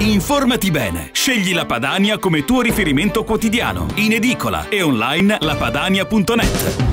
Informati bene. Scegli la Padania come tuo riferimento quotidiano. In edicola e online lapadania.net.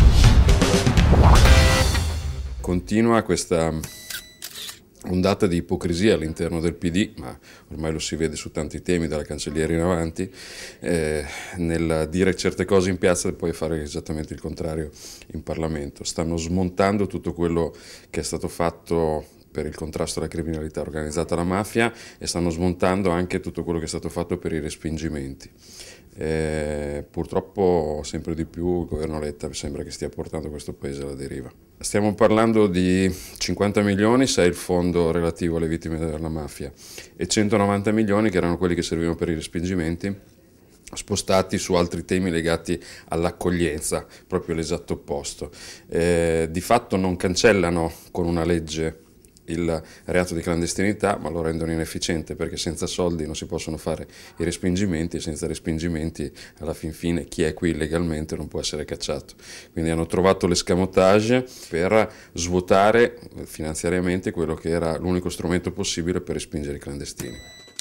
Continua questa ondata di ipocrisia all'interno del PD, ma ormai lo si vede su tanti temi, dalla cancelliera in avanti, nel dire certe cose in piazza e poi fare esattamente il contrario in Parlamento. Stanno smontando tutto quello che è stato fatto per il contrasto alla criminalità organizzata, alla mafia, e stanno smontando anche tutto quello che è stato fatto per i respingimenti. Purtroppo sempre di più il governo Letta mi sembra che stia portando questo paese alla deriva. Stiamo parlando di 50 milioni se è il fondo relativo alle vittime della mafia e 190 milioni che erano quelli che servivano per i respingimenti, spostati su altri temi legati all'accoglienza, proprio l'esatto opposto. Di fatto non cancellano con una legge il reato di clandestinità, ma lo rendono inefficiente, perché senza soldi non si possono fare i respingimenti e senza respingimenti alla fin fine chi è qui illegalmente non può essere cacciato. Quindi hanno trovato l'escamotage per svuotare finanziariamente quello che era l'unico strumento possibile per respingere i clandestini.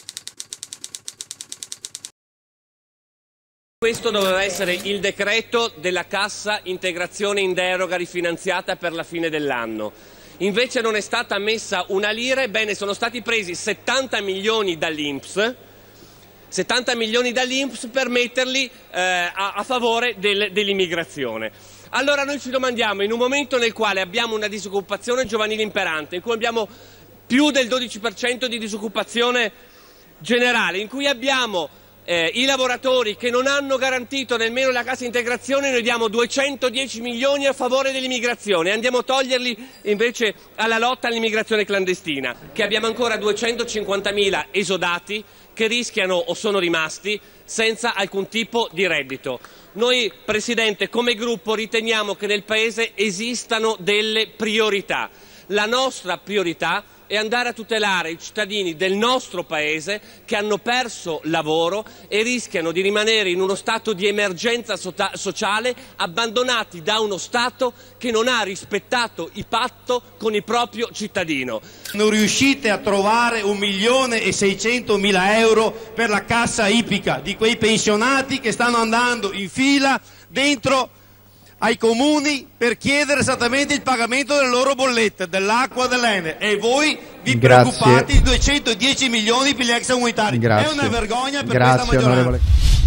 Questo doveva essere il decreto della cassa integrazione in deroga rifinanziata per la fine dell'anno. Invece non è stata messa una lira, ebbene sono stati presi 70 milioni dall'INPS, per metterli a favore dell'immigrazione. Allora noi ci domandiamo, in un momento nel quale abbiamo una disoccupazione giovanile imperante, in cui abbiamo più del 12% di disoccupazione generale, in cui abbiamo i lavoratori che non hanno garantito nemmeno la cassa integrazione, noi diamo 210 milioni a favore dell'immigrazione, andiamo a toglierli invece alla lotta all'immigrazione clandestina, che abbiamo ancora 250.000 esodati che rischiano o sono rimasti senza alcun tipo di reddito. Noi, Presidente, come gruppo riteniamo che nel Paese esistano delle priorità. La nostra priorità è andare a tutelare i cittadini del nostro Paese che hanno perso lavoro e rischiano di rimanere in uno stato di emergenza sociale, abbandonati da uno Stato che non ha rispettato il patto con il proprio cittadino. Non riuscite a trovare 1.600.000 euro per la cassa ippica di quei pensionati che stanno andando in fila dentro ai comuni per chiedere esattamente il pagamento delle loro bollette, dell'acqua, dell'Enel, e voi vi preoccupate di 210 milioni per gli extracomunitari. È una vergogna per questa maggioranza.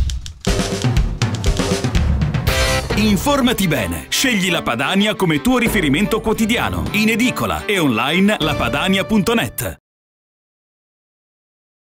Informati bene. Scegli la Padania come tuo riferimento quotidiano. In edicola e online lapadania.net.